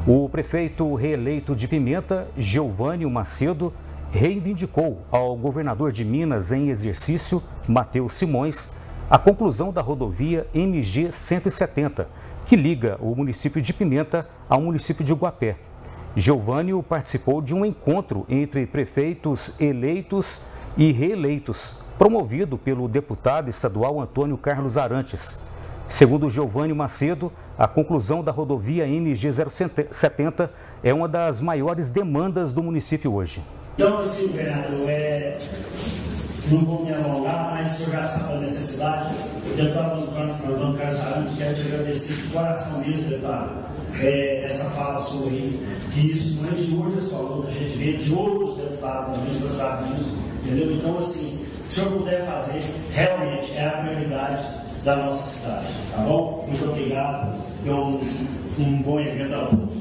O prefeito reeleito de Pimenta, Geovânio Macedo, reivindicou ao governador de Minas em exercício, Matheus Simões, a conclusão da rodovia MG 170, que liga o município de Pimenta ao município de Guapé. Geovânio participou de um encontro entre prefeitos eleitos e reeleitos, promovido pelo deputado estadual Antônio Carlos Arantes. Segundo Geovânio Macedo, a conclusão da rodovia MG 070 é uma das maiores demandas do município hoje. Então, assim, governador, não vou me alongar, mas o senhor já sabe da necessidade. O deputado Antônio Carlos Arantes, quero te agradecer de coração mesmo, deputado, essa fala sua aí, que isso não é de hoje só, a gente vê de outros deputados, o senhor sabe disso, entendeu? Então, assim, se o senhor puder fazer, realmente é a prioridade da nossa cidade, tá bom? Muito obrigado, um bom evento a todos.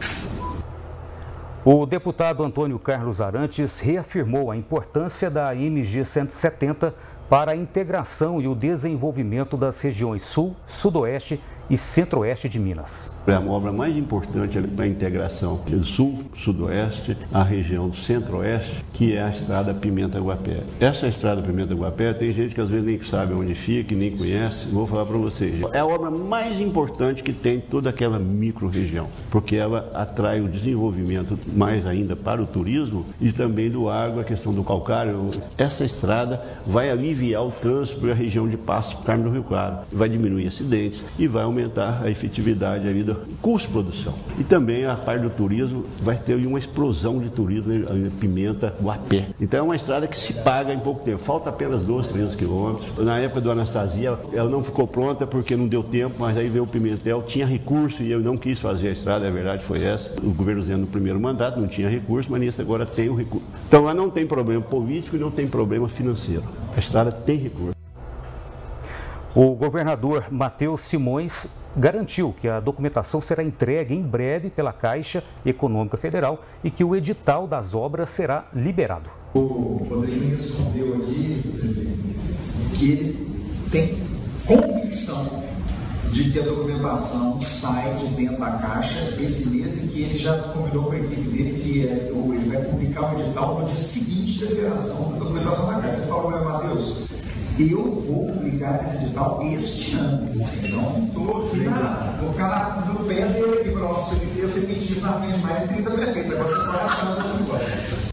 O deputado Antônio Carlos Arantes reafirmou a importância da MG 170 para a integração e o desenvolvimento das regiões Sul, Sudoeste e Centro-Oeste de Minas. É a obra mais importante para a integração do Sul, Sudoeste, a região do Centro-Oeste, que é a estrada Pimenta-Guapé. Essa estrada Pimenta-Guapé tem gente que às vezes nem sabe onde fica, nem conhece. Vou falar para vocês. É a obra mais importante que tem toda aquela micro-região, porque ela atrai o desenvolvimento mais ainda para o turismo e também do agro, a questão do calcário. Essa estrada vai aliviar o trânsito para a região de Passo, Carmo do Rio Claro, vai diminuir acidentes e vai aumentar a efetividade ali do custo de produção. E também a parte do turismo, vai ter uma explosão de turismo em Pimenta, Guapé. Então é uma estrada que se paga em pouco tempo. Falta apenas 12, 13 quilômetros. Na época do Anastasia, ela não ficou pronta porque não deu tempo, mas aí veio o Pimentel, tinha recurso e eu não quis fazer a estrada, a verdade foi essa. O governo Zé no primeiro mandato não tinha recurso, mas nesse agora tem o recurso. Então lá não tem problema político e não tem problema financeiro. A estrada tem recurso. O governador Matheus Simões garantiu que a documentação será entregue em breve pela Caixa Econômica Federal e que o edital das obras será liberado. O Rodrigo me respondeu aqui, prefeito, que ele tem convicção de que a documentação sai de dentro da Caixa esse mês e que ele já combinou com a equipe dele que ele vai publicar o edital no dia seguinte da liberação da documentação da Caixa. Ele falou, Matheus, eu vou publicar esse edital este ano. Não estou vou ficar no pé dele aqui para o nosso CMT. Você tem dias na frente mais de 30 prefeitos. Agora você vai achar